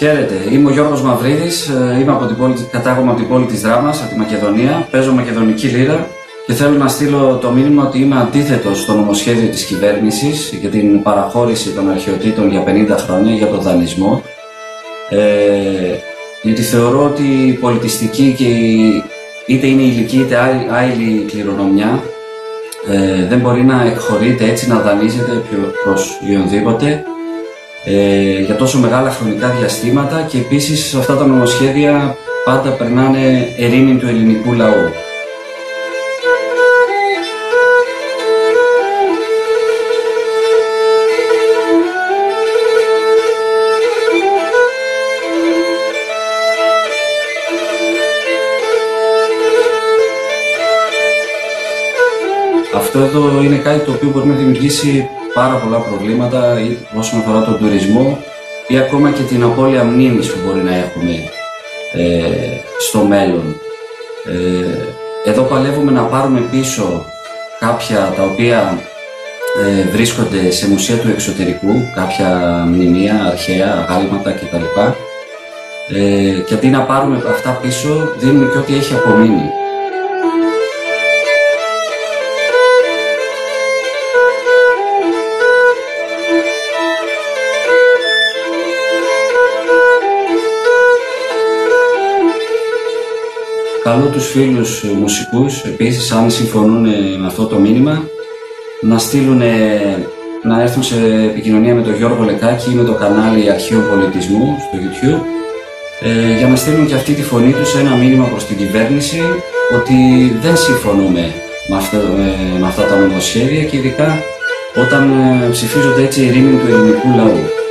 Χαίρετε, είμαι ο Γιώργος Μαυρίδης, κατάγομαι από την πόλη της Δράμας, από τη Μακεδονία, παίζω μακεδονική λύρα και θέλω να στείλω το μήνυμα ότι είμαι αντίθετος στο νομοσχέδιο της κυβέρνησης για την παραχώρηση των αρχαιοτήτων για 50 χρόνια, για τον δανεισμό, γιατί θεωρώ ότι η πολιτιστική και είτε είναι ηλική είτε άειλη κληρονομιά δεν μπορεί να εκχωρείται έτσι, να δανείζεται προς οποιονδήποτε για τόσο μεγάλα χρονικά διαστήματα, και επίσης αυτά τα νομοσχέδια πάντα περνάνε ερήμην του ελληνικού λαού. Αυτό εδώ είναι κάτι το οποίο μπορεί να δημιουργήσει πάρα πολλά προβλήματα όσον αφορά τον τουρισμό ή ακόμα και την απώλεια μνήμης που μπορεί να έχουμε στο μέλλον. Εδώ παλεύουμε να πάρουμε πίσω κάποια τα οποία βρίσκονται σε μουσεία του εξωτερικού, κάποια μνημεία, αρχαία, αγάλματα κτλ. Και αντί να πάρουμε αυτά πίσω, δίνουμε και ό,τι έχει απομείνει. Καλώ τους φίλους μουσικούς, επίσης, αν συμφωνούν με αυτό το μήνυμα, να έρθουν σε επικοινωνία με τον Γιώργο Λεκάκη ή με το κανάλι Αρχαίων Πολιτισμού στο YouTube, για να στείλουν και αυτή τη φωνή τους ένα μήνυμα προς την κυβέρνηση ότι δεν συμφωνούμε με αυτά τα νομοσχέδια, και ειδικά όταν ψηφίζονται έτσι ερήμην του ελληνικού λαού.